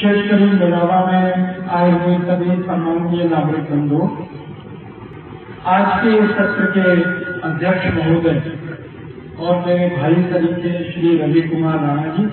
क्षेत्रीय मेलावा में आए हुए सभी सम्माननीय नागरिक बंधुओं, आज के इस सत्र के अध्यक्ष महोदय और मेरे भाई तरीके श्री रवि कुमार राणा जी,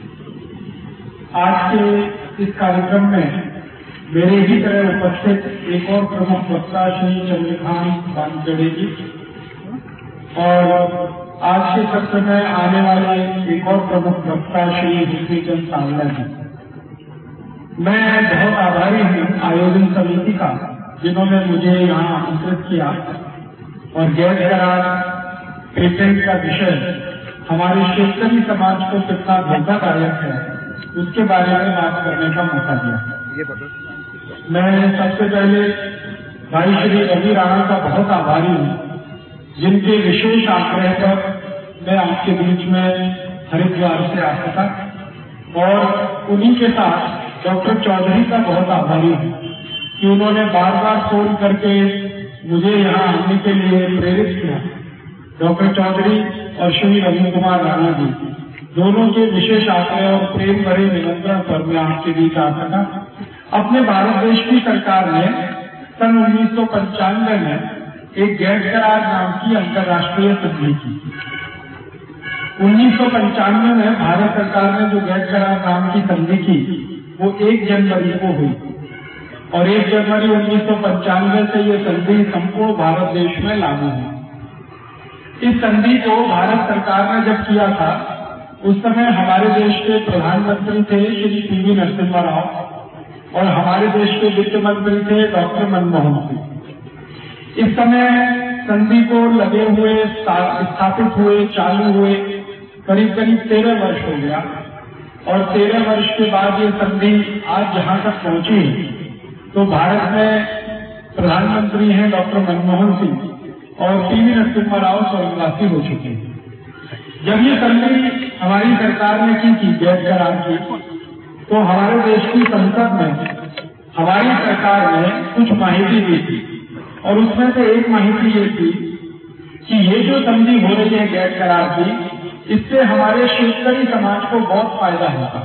आज के इस कार्यक्रम में मेरे ही तरह उपस्थित एक और प्रमुख वक्ता श्री चंद्रकांत वानखेड़े जी और आज के सत्र में आने वाले एक और प्रमुख वक्ता श्री हुस्नीचंद सांवला जी। मैं बहुत आभारी हूँ आयोजन समिति का, जिन्होंने मुझे यहाँ आमंत्रित किया और गैर करार पेटेंट का विषय हमारे क्षेत्रीय समाज को कितना धोखादायक है उसके बारे में बात करने का मौका दिया। मैं सबसे पहले भाई श्री रवि राणा का बहुत आभारी हूँ, जिनके विशेष आग्रह पर मैं आपके बीच में हरिद्वार से आ सका, और उन्हीं के साथ डॉक्टर चौधरी का बहुत आभारी हूँ कि उन्होंने बार बार फोन करके मुझे यहाँ आने के लिए प्रेरित किया। डॉक्टर चौधरी और श्री रवि कुमार राणा जी दोनों के विशेष आग्रह और प्रेम भरे निमंत्रण पर मैं आपके बीच आ सका। अपने भारत देश की सरकार ने सन 1995 में एक गैर करार नाम की अंतर्राष्ट्रीय संधि की। 1995 में भारत सरकार ने जो गैर करार नाम की संधि की वो 1 जनवरी को हुई और 1 जनवरी 1995 से ये संधि संपूर्ण भारत देश में लागू हुई। इस संधि को भारत सरकार ने जब किया था उस समय हमारे देश के प्रधानमंत्री थे श्री पी.वी. नरसिम्हा राव और हमारे देश के वित्त मंत्री थे डॉक्टर मनमोहन सिंह। इस समय संधि को लगे हुए, स्थापित हुए, चालू हुए करीब 13 वर्ष हो गया और 13 वर्ष के बाद ये संधि आज जहां तक पहुंची तो भारत में प्रधानमंत्री हैं डॉक्टर मनमोहन सिंह और पी.वी. नरसिम्हा राव स्वर्गवासी हो चुके हैं। जब ये संधि हमारी सरकार ने की गैर करार की, तो हमारे देश की संसद में हमारी सरकार ने कुछ माहिती दी थी और उसमें से एक माहिती ये थी कि ये जो संधि हो रही है गैर करार की, इससे हमारे क्षेत्रीय समाज को बहुत फायदा होगा।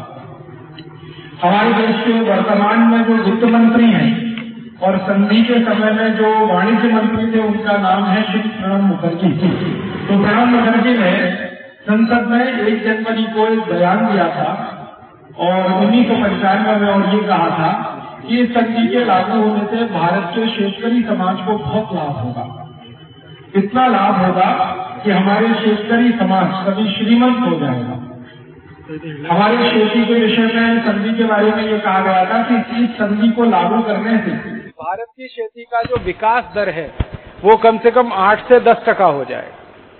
हमारे देश के वर्तमान में जो वित्त मंत्री हैं और संधि के समय में जो वाणिज्य मंत्री थे उनका नाम है श्री प्रणब मुखर्जी। तो प्रणब मुखर्जी ने संसद में 1 जनवरी को एक बयान दिया था और 1995 में और ये कहा था कि इस संधि के लागू होने से भारत के क्षेत्रीय समाज को बहुत लाभ होगा। इतना लाभ होगा कि हमारे क्षेत्रीय समाज कभी श्रीमंत हो जाएगा। हमारे खेती के विषय में संधि के बारे में ये कहा गया था कि इस संधि को लागू करने से भारत की खेती का जो विकास दर है वो कम से कम 8 से 10% हो जाएगा।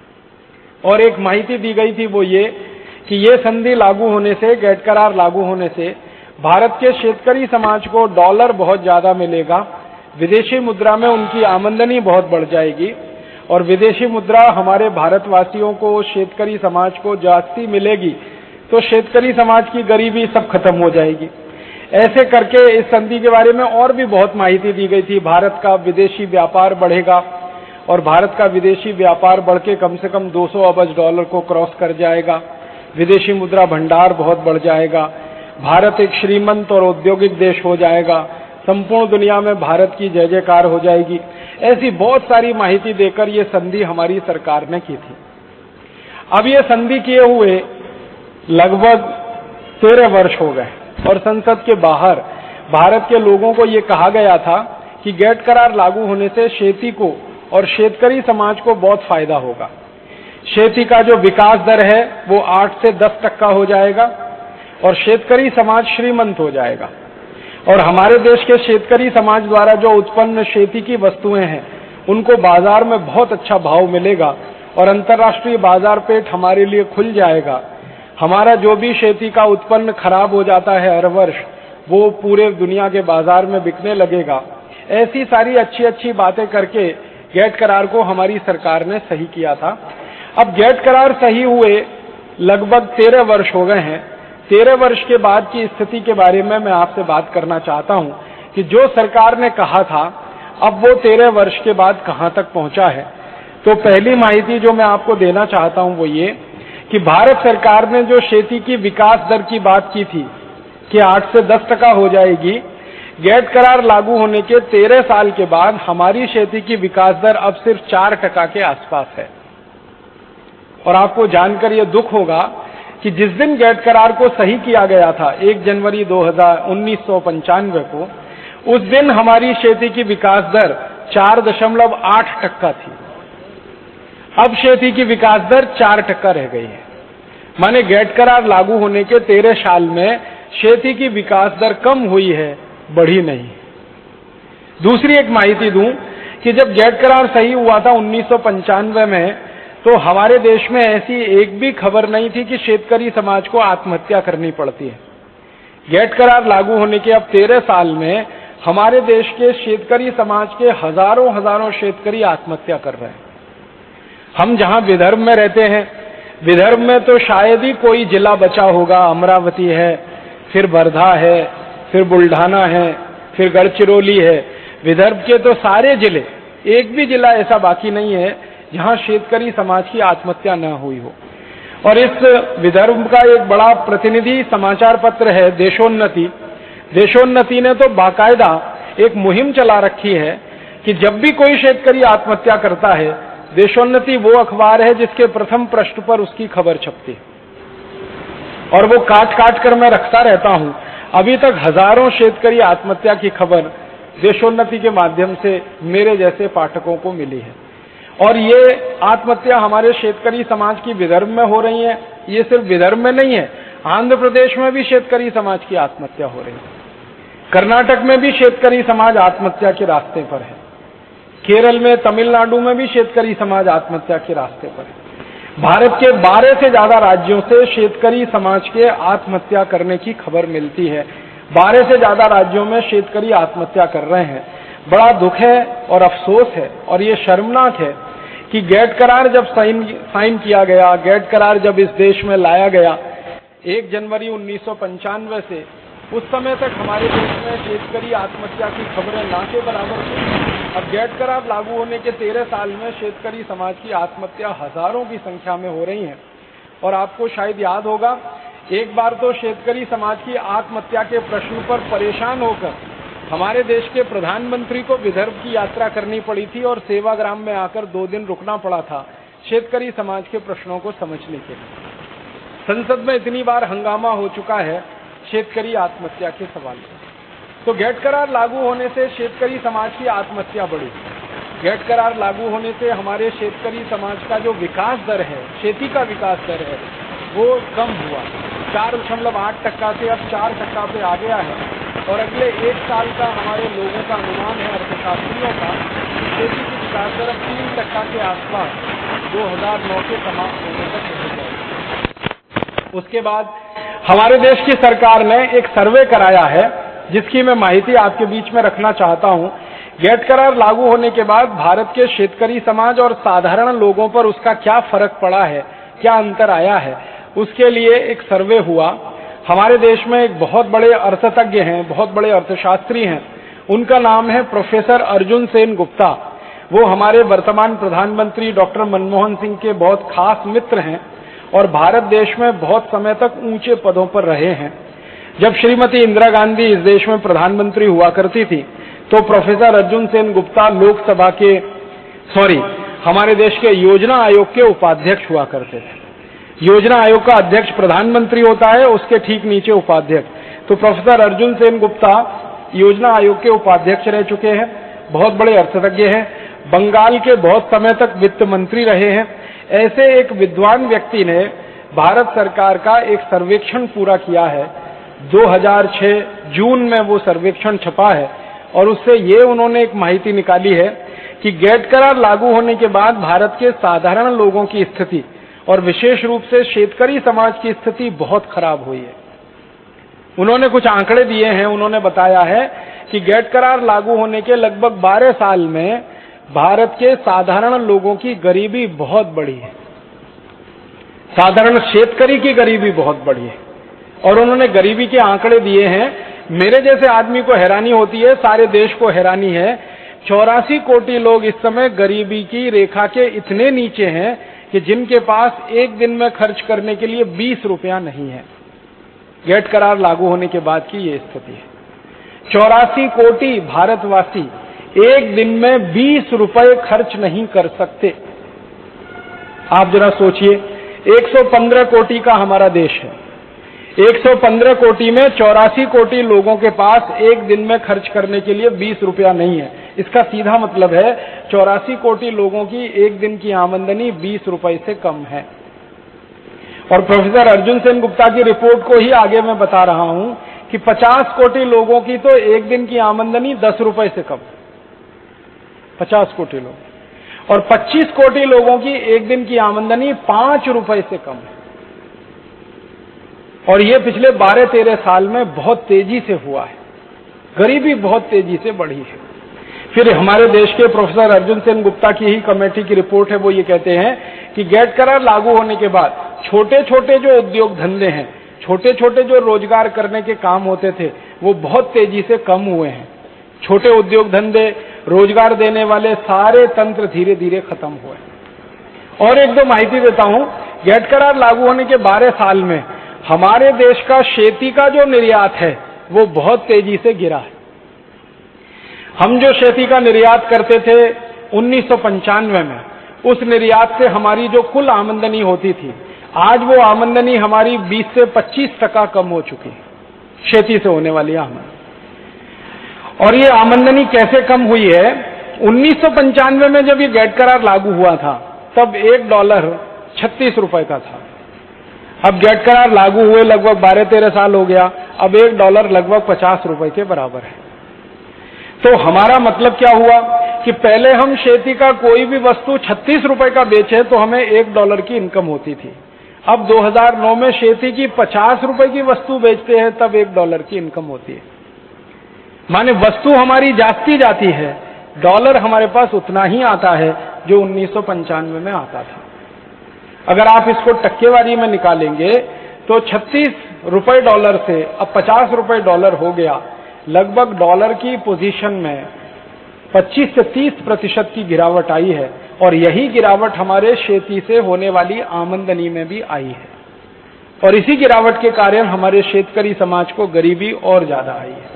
और एक माहिती दी गई थी वो ये कि ये संधि लागू होने से, गैर करार लागू होने से भारत के क्षेत्रीय समाज को डॉलर बहुत ज्यादा मिलेगा, विदेशी मुद्रा में उनकी आमदनी बहुत बढ़ जाएगी और विदेशी मुद्रा हमारे भारतवासियों को, क्षेत्रीय समाज को जास्ती मिलेगी तो क्षेत्रीय समाज की गरीबी सब खत्म हो जाएगी। ऐसे करके इस संधि के बारे में और भी बहुत माहिती दी गई थी। भारत का विदेशी व्यापार बढ़ेगा और भारत का विदेशी व्यापार बढ़ के कम से कम 200 अरब डॉलर को क्रॉस कर जाएगा। विदेशी मुद्रा भंडार बहुत बढ़ जाएगा। भारत एक श्रीमंत और औद्योगिक देश हो जाएगा। संपूर्ण दुनिया में भारत की जय जयकार हो जाएगी। ऐसी बहुत सारी माहिती देकर ये संधि हमारी सरकार ने की थी। अब ये संधि किए हुए लगभग 13 वर्ष हो गए और संसद के बाहर भारत के लोगों को ये कहा गया था कि गैर करार लागू होने से खेती को और क्षेत्रीय समाज को बहुत फायदा होगा। खेती का जो विकास दर है वो 8 से 10% हो जाएगा और क्षेत्रीय समाज श्रीमंत हो जाएगा और हमारे देश के क्षेत्रीय समाज द्वारा जो उत्पन्न खेती की वस्तुएं हैं उनको बाजार में बहुत अच्छा भाव मिलेगा और अंतर्राष्ट्रीय बाजार पेट हमारे लिए खुल जाएगा। हमारा जो भी खेती का उत्पन्न खराब हो जाता है हर वर्ष वो पूरे दुनिया के बाजार में बिकने लगेगा। ऐसी सारी अच्छी अच्छी बातें करके गैर करार को हमारी सरकार ने सही किया था। अब गैर करार सही हुए लगभग 13 वर्ष हो गए हैं। 13 वर्ष के बाद की स्थिति के बारे में मैं आपसे बात करना चाहता हूं कि जो सरकार ने कहा था अब वो 13 वर्ष के बाद कहां तक पहुंचा है। तो पहली माहिती जो मैं आपको देना चाहता हूं वो ये कि भारत सरकार ने जो खेती की विकास दर की बात की थी कि 8 से 10% हो जाएगी, गैट करार लागू होने के 13 साल के बाद हमारी खेती की विकास दर अब सिर्फ 4% के आसपास है। और आपको जानकर यह दुख होगा कि जिस दिन गैट करार को सही किया गया था 1 जनवरी 1995 को, उस दिन हमारी खेती की विकास दर 4.8% थी। अब खेती की विकास दर 4% रह गई है। माने गैट करार लागू होने के 13 साल में खेती की विकास दर कम हुई है, बढ़ी नहीं। दूसरी एक माहिती दूं कि जब गैट करार सही हुआ था 1995 में, तो हमारे देश में ऐसी एक भी खबर नहीं थी कि शेतकरी समाज को आत्महत्या करनी पड़ती है। गैट करार लागू होने के अब 13 साल में हमारे देश के शेतकरी समाज के हजारों शेतकरी आत्महत्या कर रहे हैं। हम जहां विदर्भ में रहते हैं, विदर्भ में तो शायद ही कोई जिला बचा होगा। अमरावती है, फिर वर्धा है, फिर बुल्ढाना है, फिर गढ़चिरौली है। विदर्भ के तो सारे जिले, एक भी जिला ऐसा बाकी नहीं है जहां शेतकरी समाज की आत्महत्या न हुई हो। और इस विदर्भ का एक बड़ा प्रतिनिधि समाचार पत्र है देशोन्नति। देशोन्नति ने तो बाकायदा एक मुहिम चला रखी है कि जब भी कोई शेतकरी आत्महत्या करता है, देशोन्नति वो अखबार है जिसके प्रथम पृष्ठ पर उसकी खबर छपती है। और वो काट कर मैं रखता रहता हूं। अभी तक हजारों शेतकरी आत्महत्या की खबर देशोन्नति के माध्यम से मेरे जैसे पाठकों को मिली है। और ये आत्महत्या हमारे शेतकरी समाज की विदर्भ में हो रही है। ये सिर्फ विदर्भ में नहीं है, आंध्र प्रदेश में भी शेतकरी समाज की आत्महत्या हो रही है। कर्नाटक में भी शेतकरी समाज आत्महत्या के रास्ते पर है। केरल में, तमिलनाडु में भी शेतकरी समाज आत्महत्या के रास्ते पर है। भारत के 12 से ज्यादा राज्यों से शेतकरी समाज के आत्महत्या करने की खबर मिलती है। 12 से ज्यादा राज्यों में शेतकरी आत्महत्या कर रहे हैं। बड़ा दुख है और अफसोस है और ये शर्मनाक है कि गैट करार जब साइन किया गया, गैट करार जब इस देश में लाया गया 1 जनवरी 1995 से, उस समय तक हमारे देश में शेतकरी आत्महत्या की खबरें ना के बराबर थी। अब गैट करार लागू होने के 13 साल में शेतकरी समाज की आत्महत्या हजारों की संख्या में हो रही है। और आपको शायद याद होगा, एक बार तो शेतकरी समाज की आत्महत्या के प्रश्न पर परेशान होकर हमारे देश के प्रधानमंत्री को विदर्भ की यात्रा करनी पड़ी थी और सेवाग्राम में आकर 2 दिन रुकना पड़ा था शेतकरी समाज के प्रश्नों को समझने के लिए। संसद में इतनी बार हंगामा हो चुका है शेतकरी आत्महत्या के सवाल पर। तो गैट करार लागू होने से शेतकरी समाज की आत्महत्या बढ़ी। गैट करार लागू होने से हमारे शेतकरी समाज का जो विकास दर है, खेती का विकास दर है, वो कम हुआ। 4.8% से अब 4% पे आ गया है। और अगले 1 साल का हमारे लोगों का अनुमान है, अर्थशास्त्रियों का, खेती की विकास दर अब 3% के आसपास 2009 के समाप्त होने तक हो जाएगी। उसके बाद हमारे देश की सरकार ने एक सर्वे कराया है जिसकी मैं माहिती आपके बीच में रखना चाहता हूं। गैट करार लागू होने के बाद भारत के शेतकरी समाज और साधारण लोगों पर उसका क्या फर्क पड़ा है, क्या अंतर आया है, उसके लिए एक सर्वे हुआ। हमारे देश में एक बहुत बड़े अर्थतज्ञ हैं, बहुत बड़े अर्थशास्त्री हैं, उनका नाम है प्रोफेसर अर्जुन सेन गुप्ता। वो हमारे वर्तमान प्रधानमंत्री डॉक्टर मनमोहन सिंह के बहुत खास मित्र हैं और भारत देश में बहुत समय तक ऊंचे पदों पर रहे हैं। जब श्रीमती इंदिरा गांधी इस देश में प्रधानमंत्री हुआ करती थी तो प्रोफेसर अर्जुन सेन गुप्ता हमारे देश के योजना आयोग के उपाध्यक्ष हुआ करते थे। योजना आयोग का अध्यक्ष प्रधानमंत्री होता है, उसके ठीक नीचे उपाध्यक्ष। तो प्रोफेसर अर्जुन सेन गुप्ता योजना आयोग के उपाध्यक्ष रह चुके हैं, बहुत बड़े अर्थतज्ञ हैं, बंगाल के बहुत समय तक वित्त मंत्री रहे हैं। ऐसे एक विद्वान व्यक्ति ने भारत सरकार का एक सर्वेक्षण पूरा किया है। 2006 जून में वो सर्वेक्षण छपा है और उससे ये उन्होंने एक माहिती निकाली है कि गैट करार लागू होने के बाद भारत के साधारण लोगों की स्थिति और विशेष रूप से शेतकरी समाज की स्थिति बहुत खराब हुई है। उन्होंने कुछ आंकड़े दिए हैं। उन्होंने बताया है कि गैट करार लागू होने के लगभग 12 साल में भारत के साधारण लोगों की गरीबी बहुत बढ़ी है, साधारण शेतकरी की गरीबी बहुत बढ़ी है। और उन्होंने गरीबी के आंकड़े दिए हैं। मेरे जैसे आदमी को हैरानी होती है, सारे देश को हैरानी है। 84 कोटि लोग इस समय गरीबी की रेखा के इतने नीचे हैं कि जिनके पास एक दिन में खर्च करने के लिए 20 रुपया नहीं है। गेट करार लागू होने के बाद की ये स्थिति है। 84 कोटि भारतवासी एक दिन में 20 रुपए खर्च नहीं कर सकते। आप जरा सोचिए, 115 कोटि का हमारा देश है। 115 कोटि में 84 कोटि लोगों के पास एक दिन में खर्च करने के लिए 20 रुपया नहीं है। इसका सीधा मतलब है 84 कोटि लोगों की एक दिन की आमदनी 20 रुपए से कम है। और प्रोफेसर अर्जुन सेन गुप्ता की रिपोर्ट को ही आगे मैं बता रहा हूं कि 50 कोटि लोगों की तो एक दिन की आमदनी 10 रुपए से कम, 50 कोटि लोग, और 25 कोटि लोगों की एक दिन की आमदनी 5 रुपए से कम है। और ये पिछले 12-13 साल में बहुत तेजी से हुआ है, गरीबी बहुत तेजी से बढ़ी है। फिर हमारे देश के प्रोफेसर अर्जुन सेन गुप्ता की ही कमेटी की रिपोर्ट है, वो ये कहते हैं कि गेट करार लागू होने के बाद छोटे छोटे जो उद्योग धंधे हैं, छोटे छोटे जो रोजगार करने के काम होते थे, वो बहुत तेजी से कम हुए हैं। छोटे उद्योग धंधे, रोजगार देने वाले सारे तंत्र धीरे धीरे खत्म हुए। और एक दो माहिती देता हूं, गेट करार लागू होने के 12 साल में हमारे देश का शेती का जो निर्यात है वो बहुत तेजी से गिरा है। हम जो शेती का निर्यात करते थे 1995 में, उस निर्यात से हमारी जो कुल आमदनी होती थी, आज वो आमदनी हमारी 20 से 25% कम हो चुकी है, शेती से होने वाली आमदनी। और ये आमदनी कैसे कम हुई है? 1995 में जब ये गेट करार लागू हुआ था तब $1 36 रुपए का था। अब गेट करार लागू हुए लगभग 12-13 साल हो गया, अब $1 लगभग 50 रुपए के बराबर है। तो हमारा मतलब क्या हुआ कि पहले हम शेती का कोई भी वस्तु 36 रुपए का बेचे तो हमें $1 की इनकम होती थी। अब 2009 में शेती की 50 रुपए की वस्तु बेचते हैं तब $1 की इनकम होती है। माने वस्तु हमारी जाती जाती है, डॉलर हमारे पास उतना ही आता है जो 1995 में आता था। अगर आप इसको टक्केवारी में निकालेंगे तो 36 रुपए डॉलर से अब 50 रुपए डॉलर हो गया। लगभग डॉलर की पोजीशन में 25 से 30% की गिरावट आई है। और यही गिरावट हमारे खेती से होने वाली आमदनी में भी आई है। और इसी गिरावट के कारण हमारे शेतकरी समाज को गरीबी और ज्यादा आई है।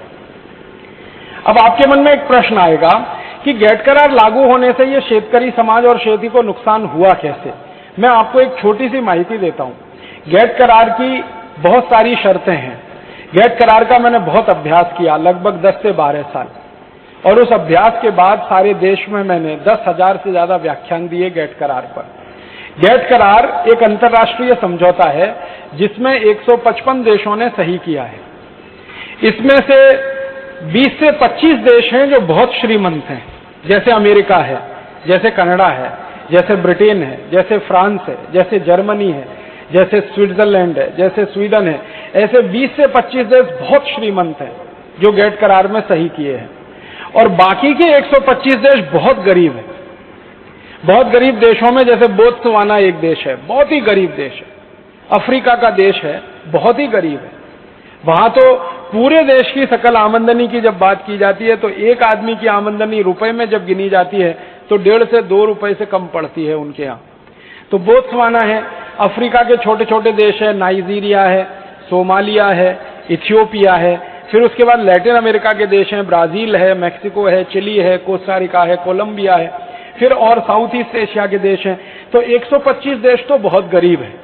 अब आपके मन में एक प्रश्न आएगा कि गेट करार लागू होने से ये शेतकरी समाज और खेती को नुकसान हुआ कैसे? मैं आपको एक छोटी सी माहिती देता हूं। गेट करार की बहुत सारी शर्तें हैं। गेट करार का मैंने बहुत अभ्यास किया, लगभग 10 से 12 साल, और उस अभ्यास के बाद सारे देश में मैंने 10,000 से ज्यादा व्याख्यान दिए गेट करार पर। गेट करार एक अंतर्राष्ट्रीय समझौता है जिसमें 155 देशों ने सही किया है। इसमें से 20 से 25 देश हैं जो बहुत श्रीमंत हैं, जैसे अमेरिका है, जैसे कनाडा है, जैसे ब्रिटेन है, जैसे फ्रांस है, जैसे जर्मनी है, जैसे स्विट्जरलैंड है, जैसे स्वीडन है। ऐसे 20 से 25 देश बहुत श्रीमंत हैं जो गेट करार में सही किए हैं। और बाकी के 125 देश बहुत गरीब हैं। बहुत गरीब देशों में जैसे बोत्सवाना एक देश है, बहुत ही गरीब देश है। अफ्रीका का देश है, बहुत ही गरीब है। वहां तो पूरे देश की सकल आमदनी की जब बात की जाती है तो एक आदमी की आमदनी रुपए में जब गिनी जाती है तो 1.5 से 2 रुपए से कम पड़ती है उनके यहाँ। तो बोत्सवाना है, अफ्रीका के छोटे छोटे देश है, नाइजीरिया है, सोमालिया है, इथियोपिया है, फिर उसके बाद लैटिन अमेरिका के देश हैं, ब्राजील है, मैक्सिको है, चिली है, कोस्टारिका है, कोलंबिया है, फिर और साउथ ईस्ट एशिया के देश हैं। तो 125 देश तो बहुत गरीब है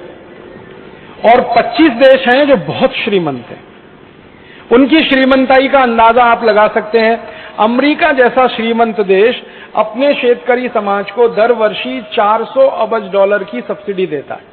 और 25 देश हैं जो बहुत श्रीमंत हैं। उनकी श्रीमंताई का अंदाजा आप लगा सकते हैं। अमेरिका जैसा श्रीमंत देश अपने शेतकरी समाज को दर वर्षी $400 अरब की सब्सिडी देता है।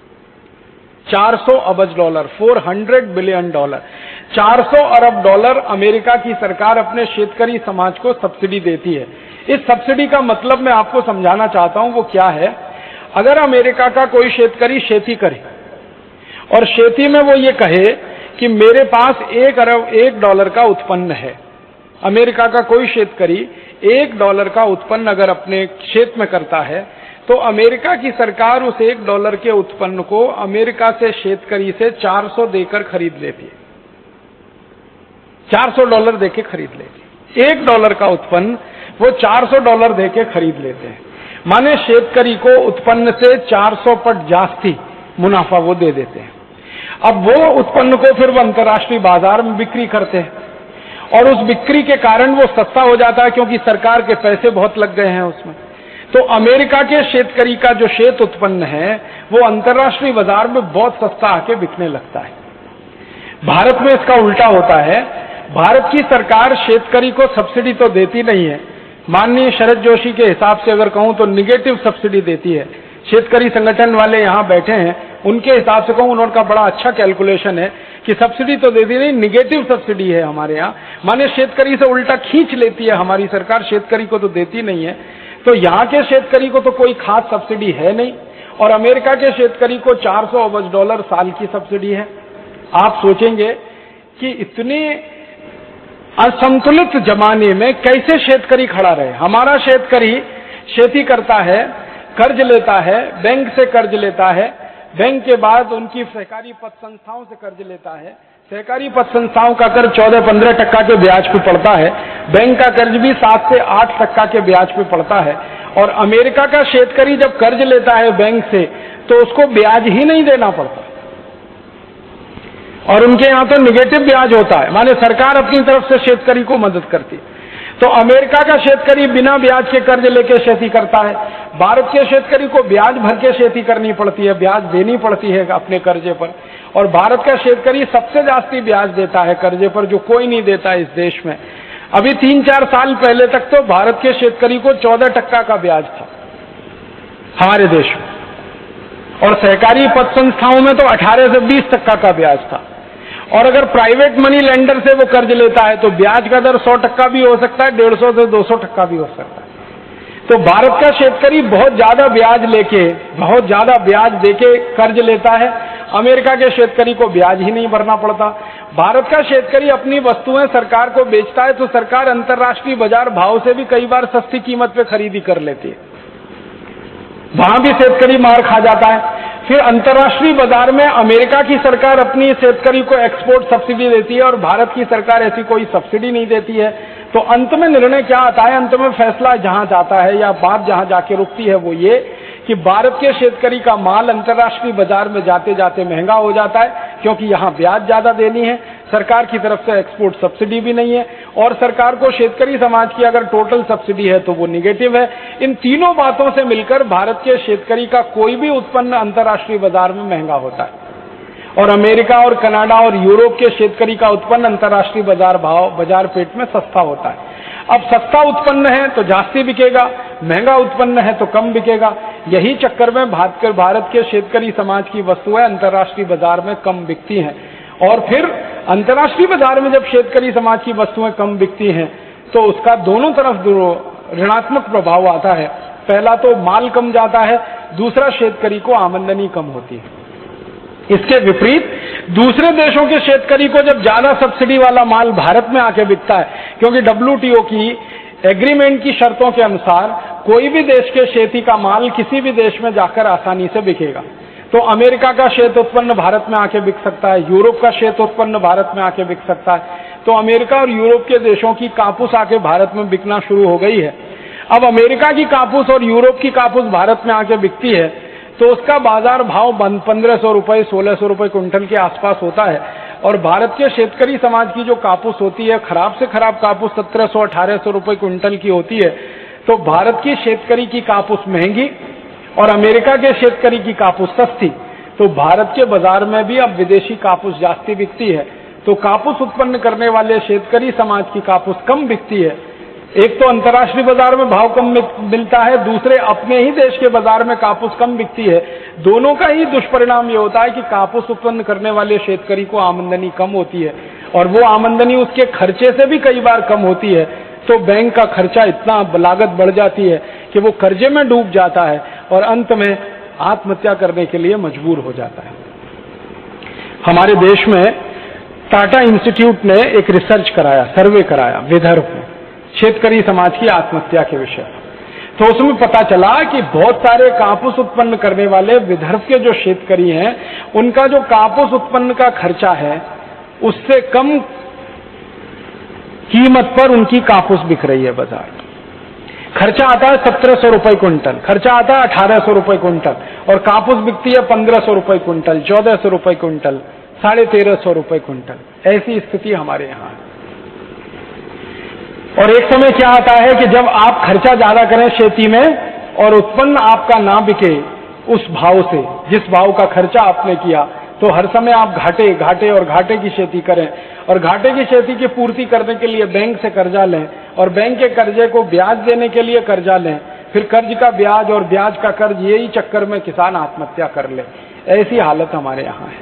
$400 अरब, $400 बिलियन। $400 अरब अमेरिका की सरकार अपने शेतकरी समाज को सब्सिडी देती है। इस सब्सिडी का मतलब मैं आपको समझाना चाहता हूं वो क्या है। अगर अमेरिका का कोई शेतकरी खेती करे और खेती में वो ये कहे कि मेरे पास $1 का उत्पन्न है, अमेरिका का कोई शेतकरी $1 का उत्पन्न अगर अपने क्षेत्र में करता है तो अमेरिका की सरकार उस $1 के उत्पन्न को अमेरिका से शेतकरी से 400 देकर खरीद लेती है। $400 देके खरीद लेती है। $1 का उत्पन्न वो $400 देके खरीद लेते हैं। माने शेतकरी को उत्पन्न से 400 पट जास्ती मुनाफा वो दे देते हैं। अब वो उत्पन्न को फिर वो अंतर्राष्ट्रीय बाजार में बिक्री करते हैं और उस बिक्री के कारण वो सस्ता हो जाता है क्योंकि सरकार के पैसे बहुत लग गए हैं उसमें। तो अमेरिका के शेतकरी का जो शेत उत्पन्न है वो अंतर्राष्ट्रीय बाजार में बहुत सस्ता आके बिकने लगता है। भारत में इसका उल्टा होता है। भारत की सरकार शेतकरी को सब्सिडी तो देती नहीं है, माननीय शरद जोशी के हिसाब से अगर कहूं तो निगेटिव सब्सिडी देती है। शेतकरी संगठन वाले यहां बैठे हैं, उनके हिसाब से कहूं, उनका बड़ा अच्छा कैलकुलेशन है कि सब्सिडी तो देती नहीं, निगेटिव सब्सिडी है हमारे यहाँ, माने शेतकरी से उल्टा खींच लेती है हमारी सरकार, शेतकरी को तो देती नहीं है। तो यहाँ के शेतकरी को तो कोई खास सब्सिडी है नहीं और अमेरिका के शेतकरी को $400 अरब साल की सब्सिडी है। आप सोचेंगे कि इतने असंतुलित जमाने में कैसे शेतकरी खड़ा रहे। हमारा शेतकरी खेती करता है, कर्ज लेता है, बैंक से कर्ज लेता है, बैंक के बाद उनकी सहकारी पत संस्थाओं से कर्ज लेता है, सहकारी पत संस्थाओं का कर्ज 14-15% के ब्याज पे पड़ता है, बैंक का कर्ज भी 7 से 8% के ब्याज पे पड़ता है। और अमेरिका का शेतकरी जब कर्ज लेता है बैंक से तो उसको ब्याज ही नहीं देना पड़ता और उनके यहाँ तो निगेटिव ब्याज होता है, माने सरकार अपनी तरफ से शेतकरी को मदद करती है। तो अमेरिका का शेतकरी बिना ब्याज के कर्ज लेके खेती करता है, भारत के शेतकरी को ब्याज भर के खेती करनी पड़ती है, ब्याज देनी पड़ती है अपने कर्जे पर। और भारत का शेतकरी सबसे ज्यादा ब्याज देता है कर्जे पर, जो कोई नहीं देता इस देश में। अभी 3-4 साल पहले तक तो भारत के शेतकरी को 14% का ब्याज था हमारे देश में और सहकारी पत संस्थाओं में तो 18 से 20% का ब्याज था। और अगर प्राइवेट मनी लेंडर से वो कर्ज लेता है तो ब्याज का दर 100% भी हो सकता है, 150 से 200% भी हो सकता है। तो भारत का शेतकरी बहुत ज्यादा ब्याज लेके, बहुत ज्यादा ब्याज देके कर्ज लेता है, अमेरिका के शेतकरी को ब्याज ही नहीं भरना पड़ता। भारत का शेतकरी अपनी वस्तुएं सरकार को बेचता है तो सरकार अंतर्राष्ट्रीय बाजार भाव से भी कई बार सस्ती कीमत पे खरीदी कर लेती है, वहां भी शेतकरी मार खा जाता है। फिर अंतर्राष्ट्रीय बाजार में अमेरिका की सरकार अपनी शेतकरी को एक्सपोर्ट सब्सिडी देती है और भारत की सरकार ऐसी कोई सब्सिडी नहीं देती है। तो अंत में निर्णय क्या आता है, अंत में फैसला जहां जाता है या बात जहां जाके रुकती है वो ये कि भारत के शेतकरी का माल अंतर्राष्ट्रीय बाजार में जाते जाते महंगा हो जाता है क्योंकि यहाँ ब्याज ज्यादा देनी है, सरकार की तरफ से एक्सपोर्ट सब्सिडी भी नहीं है और सरकार को शेतकरी समाज की अगर टोटल सब्सिडी है तो वो निगेटिव है। इन तीनों बातों से मिलकर भारत के शेतकरी का कोई भी उत्पन्न अंतर्राष्ट्रीय बाजार में महंगा होता है और अमेरिका और कनाडा और यूरोप के शेतकरी का उत्पन्न अंतर्राष्ट्रीय बाजार पेट में सस्ता होता है। अब सस्ता उत्पन्न है तो जास्ती बिकेगा, महंगा उत्पन्न है तो कम बिकेगा। यही चक्कर में भारत के शेतकरी समाज की वस्तुएं अंतर्राष्ट्रीय बाजार में कम बिकती हैं और फिर अंतर्राष्ट्रीय बाजार में जब शेतकरी समाज की वस्तुएं कम बिकती हैं तो उसका दोनों तरफ ऋणात्मक प्रभाव आता है। पहला तो माल कम जाता है, दूसरा शेतकरी को आमदनी कम होती है। इसके विपरीत दूसरे देशों के शेतकरी को जब ज्यादा सब्सिडी वाला माल भारत में आके बिकता है, क्योंकि WTO की एग्रीमेंट की शर्तों के अनुसार कोई भी देश के खेती का माल किसी भी देश में जाकर आसानी से बिकेगा। तो अमेरिका का शेत उत्पन्न भारत में आके बिक सकता है, यूरोप का शेत उत्पन्न भारत में आके बिक सकता है। तो अमेरिका और यूरोप के देशों की कापूस आके भारत में बिकना शुरू हो गई है। अब अमेरिका की कापूस और यूरोप की कापूस भारत में आके बिकती है तो उसका बाजार भाव 1500 रुपए 1600 रुपए क्विंटल के आसपास होता है और भारत के शेतकरी समाज की जो कापूस होती है, खराब से खराब कापूस 1700-1800 रुपए क्विंटल की होती है। तो भारत की शेतकरी की कापूस महंगी और अमेरिका के शेतकरी की कापूस सस्ती। तो भारत के बाजार में भी अब विदेशी कापूस जास्ती बिकती है। तो कापूस उत्पन्न करने वाले शेतकरी समाज की कापूस कम बिकती है। एक तो अंतर्राष्ट्रीय बाजार में भाव कम मिलता है, दूसरे अपने ही देश के बाजार में कापूस कम बिकती है। दोनों का ही दुष्परिणाम ये होता है कि कापूस उत्पन्न करने वाले शेतकरी को आमदनी कम होती है और वो आमदनी उसके खर्चे से भी कई बार कम होती है। तो बैंक का खर्चा इतना लागत बढ़ जाती है कि वो कर्जे में डूब जाता है और अंत में आत्महत्या करने के लिए मजबूर हो जाता है। हमारे देश में टाटा इंस्टीट्यूट ने एक रिसर्च कराया, सर्वे कराया विदर्भ में शेतकरी समाज की आत्महत्या के विषय। तो उसमें पता चला कि बहुत सारे कापूस उत्पन्न करने वाले विदर्भ के जो शेतकरी हैं उनका जो कापूस उत्पन्न का खर्चा है उससे कम कीमत पर उनकी कापूस बिक रही है बाजार में। खर्चा आता है 1700 रुपए क्विंटल, खर्चा आता है 1800 रुपए क्विंटल और कापूस बिकती है 1500 रुपए क्विंटल, 1400 रुपए क्विंटल, 1350 रुपए क्विंटल। ऐसी स्थिति हमारे यहाँ है। और एक समय क्या आता है कि जब आप खर्चा ज्यादा करें खेती में और उत्पन्न आपका ना बिके उस भाव से, जिस भाव का खर्चा आपने किया, तो हर समय आप घाटे की खेती करें और घाटे की खेती की पूर्ति करने के लिए बैंक से कर्जा लें और बैंक के कर्जे को ब्याज देने के लिए कर्जा लें, फिर कर्ज का ब्याज और ब्याज का कर्ज, यही चक्कर में किसान आत्महत्या कर ले। ऐसी हालत हमारे यहाँ है।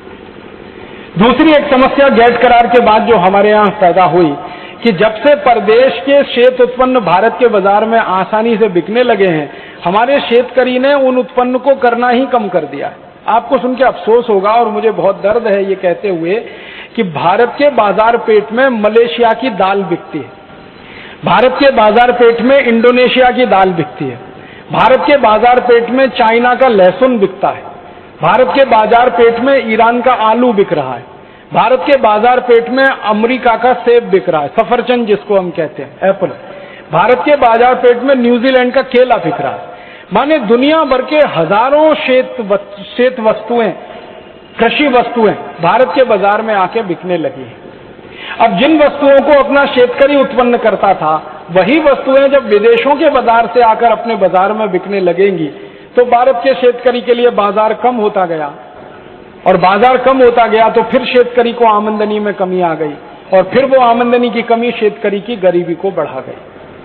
दूसरी एक समस्या गेट करार के बाद जो हमारे यहाँ पैदा हुई कि जब से प्रदेश के शेत उत्पन्न भारत के बाजार में आसानी से बिकने लगे हैं, हमारे शेतकरी ने उन उत्पन्न को करना ही कम कर दिया है। आपको सुन के अफसोस होगा और मुझे बहुत दर्द है ये कहते हुए कि भारत के बाजार पेट में मलेशिया की दाल बिकती है, भारत के बाजार पेट में इंडोनेशिया की दाल बिकती है, भारत के बाजार पेट में चाइना का लहसुन बिकता है, भारत के बाजार पेट में ईरान का आलू बिक रहा है, भारत के बाजार पेट में अमेरिका का सेब बिक रहा है, सफरचंद जिसको हम कहते हैं, एप्पल। भारत के बाजार पेट में न्यूजीलैंड का केला बिक रहा है। माने दुनिया भर के हजारों शेत वस्तुएं, कृषि वस्तुएं भारत के बाजार में आके बिकने लगी हैं। अब जिन वस्तुओं को अपना शेतकरी उत्पन्न करता था, वही वस्तुएं जब विदेशों के बाजार से आकर अपने बाजार में बिकने लगेंगी, तो भारत के शेतकरी के लिए बाजार कम होता गया और बाजार कम होता गया तो फिर शेतकरी को आमदनी में कमी आ गई और फिर वो आमदनी की कमी शेतकरी की गरीबी को बढ़ा गई।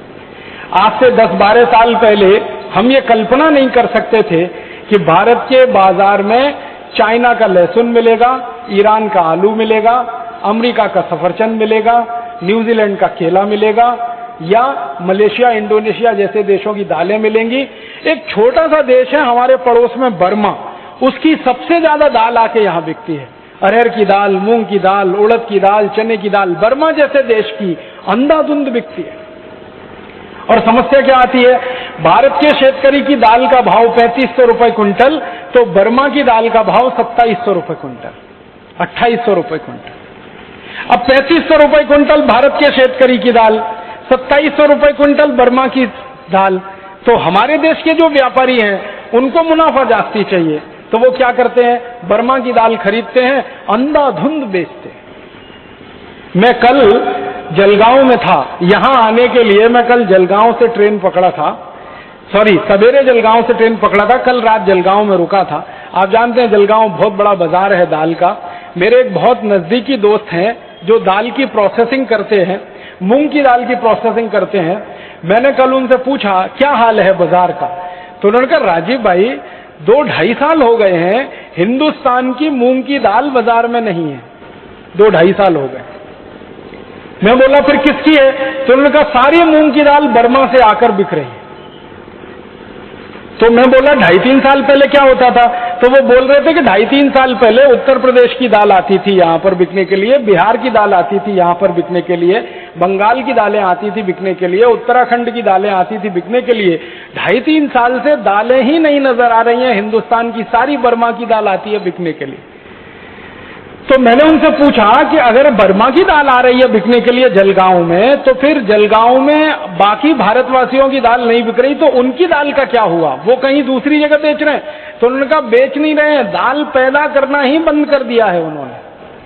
आज से 10-12 साल पहले हम ये कल्पना नहीं कर सकते थे कि भारत के बाजार में चाइना का लहसुन मिलेगा, ईरान का आलू मिलेगा, अमेरिका का सफरचंद मिलेगा, न्यूजीलैंड का केला मिलेगा या मलेशिया, इंडोनेशिया जैसे देशों की दालें मिलेंगी। एक छोटा सा देश है हमारे पड़ोस में बर्मा, उसकी सबसे ज्यादा दाल आके यहाँ बिकती है। अरहर की दाल, मूंग की दाल, उड़द की दाल, चने की दाल बर्मा जैसे देश की अंधाधुंध बिकती है। और समस्या क्या आती है, भारत के शेतकरी की दाल का भाव 3500 रुपए क्विंटल, तो बर्मा की दाल का भाव 2700 रुपए क्विंटल, 2800 रुपए क्विंटल। अब 3500 रुपए क्विंटल भारत के शेतकरी की दाल, 2700 रुपए क्विंटल बर्मा की दाल, तो हमारे देश के जो व्यापारी हैं उनको मुनाफा जास्ती चाहिए, तो वो क्या करते हैं, बर्मा की दाल खरीदते हैं, अंधाधुंध बेचते हैं। मैं कल जलगांव में था, यहां आने के लिए मैं कल जलगांव से ट्रेन पकड़ा था, सवेरे जलगांव से ट्रेन पकड़ा था, कल रात जलगांव में रुका था। आप जानते हैं जलगांव बहुत बड़ा बाजार है दाल का। मेरे एक बहुत नजदीकी दोस्त हैं जो दाल की प्रोसेसिंग करते हैं, मूंग की दाल की प्रोसेसिंग करते हैं। मैंने कल उनसे पूछा क्या हाल है बाजार का, तो उन्होंने कहा राजीव भाई 2-2.5 साल हो गए हैं हिंदुस्तान की मूंग की दाल बाजार में नहीं है, 2-2.5 साल हो गए। मैं बोला फिर किसकी है, तो उन्होंने कहा सारी मूंग की दाल बर्मा से आकर बिक रही है। तो मैं बोला 2.5-3 साल पहले क्या होता था, तो वो बोल रहे थे कि 2.5-3 साल पहले उत्तर प्रदेश की दाल आती थी यहाँ पर बिकने के लिए, बिहार की दाल आती थी यहाँ पर बिकने के लिए, बंगाल की दालें आती थी बिकने के लिए, उत्तराखंड की दालें आती थी बिकने के लिए। 2.5-3 साल से दालें ही नहीं नजर आ रही हैं, हिंदुस्तान की सारी बर्मा की दाल आती है बिकने के लिए। तो मैंने उनसे पूछा कि अगर बर्मा की दाल आ रही है बिकने के लिए जलगांव में, तो फिर जलगांव में बाकी भारतवासियों की दाल नहीं बिक रही, तो उनकी दाल का क्या हुआ, वो कहीं दूसरी जगह बेच रहे हैं? तो उन्होंने कहा बेच नहीं रहे हैं, दाल पैदा करना ही बंद कर दिया है उन्होंने।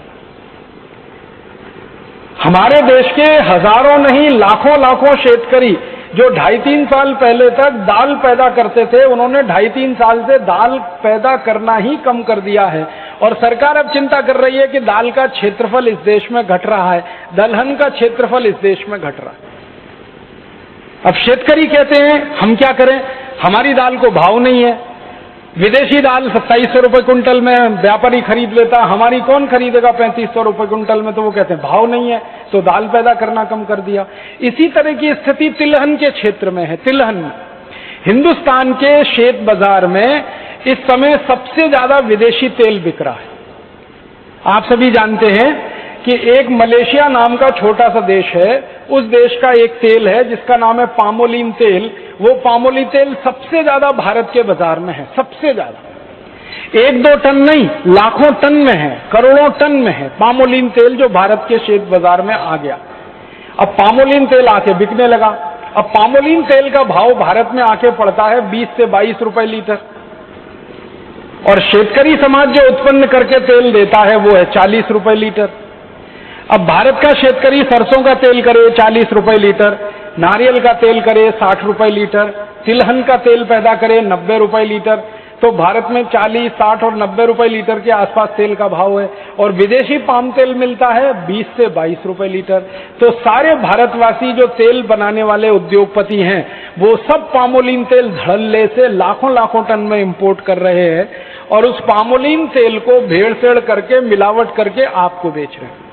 हमारे देश के हजारों नहीं लाखों शेतकरी जो 2.5-3 साल पहले तक दाल पैदा करते थे, उन्होंने 2.5-3 साल से दाल पैदा करना ही कम कर दिया है। और सरकार अब चिंता कर रही है कि दाल का क्षेत्रफल इस देश में घट रहा है, दलहन का क्षेत्रफल इस देश में घट रहा है। अब शेतकरी कहते हैं हम क्या करें, हमारी दाल को भाव नहीं है, विदेशी दाल 2700 रुपए क्विंटल में व्यापारी खरीद लेता, हमारी कौन खरीदेगा 3500 रुपए क्विंटल में, तो वो कहते हैं भाव नहीं है, तो दाल पैदा करना कम कर दिया। इसी तरह की स्थिति तिलहन के क्षेत्र में है। तिलहन में हिंदुस्तान के शेत बाजार में इस समय सबसे ज्यादा विदेशी तेल बिक रहा है। आप सभी जानते हैं कि एक मलेशिया नाम का छोटा सा देश है, उस देश का एक तेल है जिसका नाम है पामोलिन तेल। वो पामोलिन तेल सबसे ज्यादा भारत के बाजार में है, सबसे ज्यादा। 1-2 टन नहीं, लाखों टन में है, करोड़ों टन में है पामोलिन तेल, जो भारत के शेत बाजार में आ गया। अब पामोलिन तेल आके बिकने लगा। अब पामोलिन तेल का भाव भारत में आके पड़ता है 20 से 22 रुपए लीटर। और शेतकरी समाज जो उत्पन्न करके तेल देता है वो है 40 रुपए लीटर। अब भारत का शेतकरी सरसों का तेल करे 40 रुपए लीटर, नारियल का तेल करे 60 रुपए लीटर, तिलहन का तेल पैदा करे 90 रुपए लीटर। तो भारत में 40, 60 और 90 रुपए लीटर के आसपास तेल का भाव है, और विदेशी पाम तेल मिलता है 20 से 22 रुपए लीटर। तो सारे भारतवासी जो तेल बनाने वाले उद्योगपति हैं वो सब पामोलिन तेल धड़ल्ले से लाखों लाखों टन में इंपोर्ट कर रहे हैं, और उस पामोलिन तेल को भेड़सेड़ करके मिलावट करके आपको बेच रहे हैं।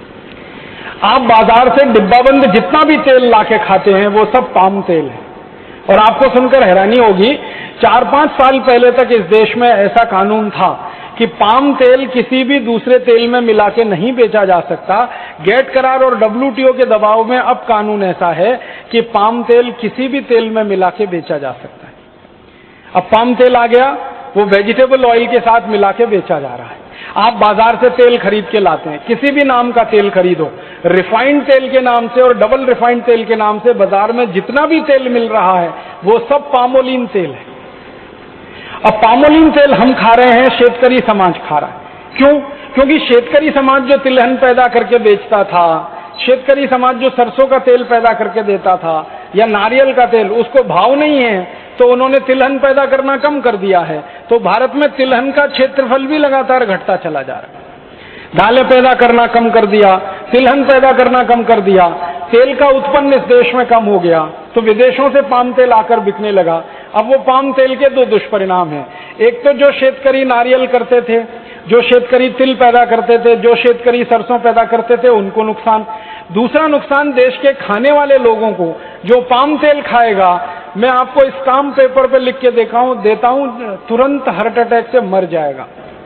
आप बाजार से डिब्बाबंद जितना भी तेल लाके खाते हैं वो सब पाम तेल है। और आपको सुनकर हैरानी होगी, 4-5 साल पहले तक इस देश में ऐसा कानून था कि पाम तेल किसी भी दूसरे तेल में मिला के नहीं बेचा जा सकता। गेट करार और WTO के दबाव में अब कानून ऐसा है कि पाम तेल किसी भी तेल में मिला के बेचा जा सकता है। अब पाम तेल आ गया, वो वेजिटेबल ऑयल के साथ मिला के बेचा जा रहा है। आप बाजार से तेल खरीद के लाते हैं, किसी भी नाम का तेल खरीदो, रिफाइंड तेल के नाम से और डबल रिफाइंड तेल के नाम से बाजार में जितना भी तेल मिल रहा है वो सब पामोलिन तेल है। अब पामोलिन तेल हम खा रहे हैं, शेतकरी समाज खा रहा है। क्यों? क्योंकि शेतकरी समाज जो तिलहन पैदा करके बेचता था, शेतकरी समाज जो सरसों का तेल पैदा करके देता था या नारियल का तेल, उसको भाव नहीं है तो उन्होंने तिलहन पैदा करना कम कर दिया है। तो भारत में तिलहन का क्षेत्रफल भी लगातार घटता चला जा रहा है। दालें पैदा करना कम कर दिया, तिलहन पैदा करना कम कर दिया, तेल का उत्पन्न इस देश में कम हो गया, तो विदेशों से पाम तेल आकर बिकने लगा। अब वो पाम तेल के दो दुष्परिणाम हैं। एक तो जो शेतकरी नारियल करते थे, जो शेतकरी तिल पैदा करते थे, जो शेतकरी सरसों पैदा करते थे, उनको नुकसान। दूसरा नुकसान देश के खाने वाले लोगों को, जो पाम तेल खाएगा, मैं आपको स्टाम्प पेपर पे लिख के देता हूं, तुरंत हार्ट अटैक से मर जाएगा।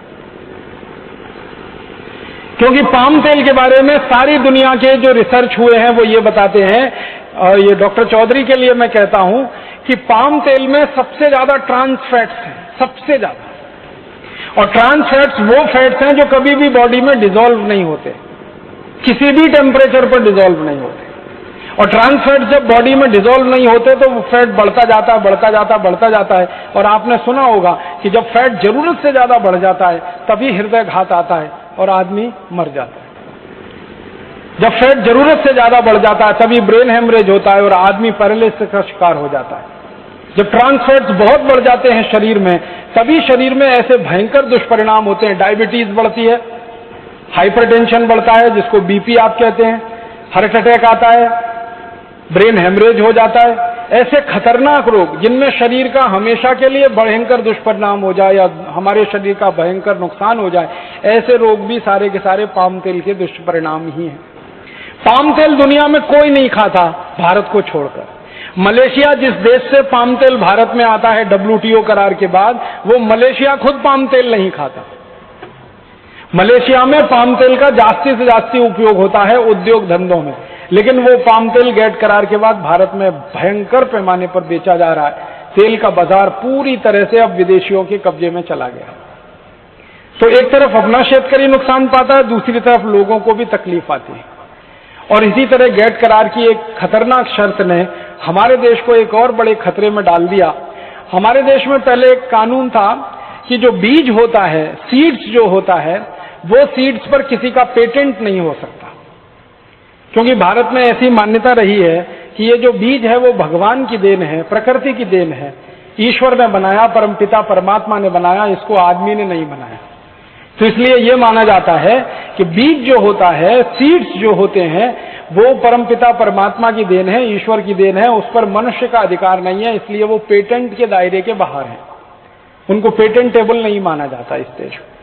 क्योंकि पाम तेल के बारे में सारी दुनिया के जो रिसर्च हुए हैं वो ये बताते हैं, और ये डॉक्टर चौधरी के लिए मैं कहता हूं कि पाम तेल में सबसे ज्यादा ट्रांस फैट्स हैं, सबसे ज्यादा। और ट्रांस फैट्स वो फैट्स हैं जो कभी भी बॉडी में डिसॉल्व नहीं होते, किसी भी टेम्परेचर पर डिसॉल्व नहीं होते। और ट्रांस फैट जब बॉडी में डिसॉल्व नहीं होते तो वो फैट बढ़ता जाता है, बढ़ता जाता है, बढ़ता जाता है। और आपने सुना होगा कि जब फैट जरूरत से ज्यादा बढ़ जाता है तभी हृदय घात आता है और आदमी मर जाता है। जब फैट जरूरत से ज्यादा बढ़ जाता है तभी ब्रेन हेमरेज होता है और आदमी पैरालिसिस का शिकार हो जाता है। जब ट्रांस फैट्स बहुत बढ़ जाते हैं शरीर में, तभी शरीर में ऐसे भयंकर दुष्परिणाम होते हैं। डायबिटीज बढ़ती है, हाइपरटेंशन बढ़ता है जिसको बीपी आप कहते हैं, हार्ट अटैक आता है, ब्रेन हेमरेज हो जाता है। ऐसे खतरनाक रोग जिनमें शरीर का हमेशा के लिए भयंकर दुष्परिणाम हो जाए या हमारे शरीर का भयंकर नुकसान हो जाए, ऐसे रोग भी सारे के सारे पाम तेल के दुष्परिणाम ही हैं। पाम तेल दुनिया में कोई नहीं खाता भारत को छोड़कर। मलेशिया जिस देश से पाम तेल भारत में आता है WTO करार के बाद, वो मलेशिया खुद पाम तेल नहीं खाता। मलेशिया में पाम तेल का जास्ती से जास्ती उपयोग होता है उद्योग धंधों में, लेकिन वो पाम तेल गेट करार के बाद भारत में भयंकर पैमाने पर बेचा जा रहा है। तेल का बाजार पूरी तरह से अब विदेशियों के कब्जे में चला गया। तो एक तरफ अपना शेतकरी नुकसान पाता है, दूसरी तरफ लोगों को भी तकलीफ आती है। और इसी तरह गेट करार की एक खतरनाक शर्त ने हमारे देश को एक और बड़े खतरे में डाल दिया। हमारे देश में पहले एक कानून था कि जो बीज होता है, सीड्स जो होता है, वो सीड्स पर किसी का पेटेंट नहीं हो सकता, क्योंकि भारत में ऐसी मान्यता रही है कि ये जो बीज है वो भगवान की देन है, प्रकृति की देन है, ईश्वर ने बनाया, परमपिता परमात्मा ने बनाया, इसको आदमी ने नहीं बनाया। तो इसलिए ये माना जाता है कि बीज जो होता है, सीड्स जो होते हैं, वो परमपिता परमात्मा की देन है, ईश्वर की देन है, उस पर मनुष्य का अधिकार नहीं है, इसलिए वो पेटेंट के दायरे के बाहर है, उनको पेटेंटेबल नहीं माना जाता इस देश में।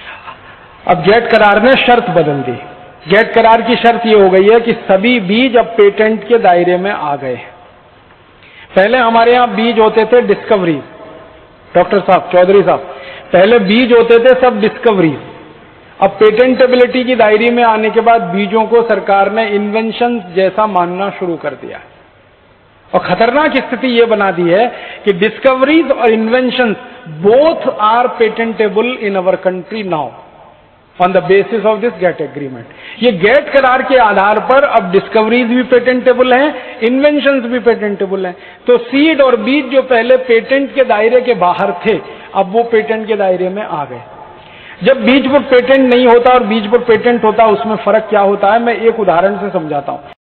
अब गेट करार ने शर्त बदल दी। गेट करार की शर्त ये हो गई है कि सभी बीज अब पेटेंट के दायरे में आ गए। पहले हमारे यहां बीज होते थे डिस्कवरी, डॉक्टर साहब, चौधरी साहब, पहले बीज होते थे सब डिस्कवरी। अब पेटेंटेबिलिटी की दायरे में आने के बाद बीजों को सरकार ने इन्वेंशन जैसा मानना शुरू कर दिया। और खतरनाक स्थिति ये बना दी है कि डिस्कवरीज और invention both are patentable in our country now. On the basis of this GATT agreement. ये गेट करार के आधार पर अब डिस्कवरीज भी पेटेंटेबल हैं, इन्वेंशंस भी पेटेंटेबल हैं। तो सीड और बीज जो पहले पेटेंट के दायरे के बाहर थे, अब वो पेटेंट के दायरे में आ गए। जब बीज पर पेटेंट नहीं होता और बीज पर पेटेंट होता, उसमें फर्क क्या होता है, मैं एक उदाहरण से समझाता हूं।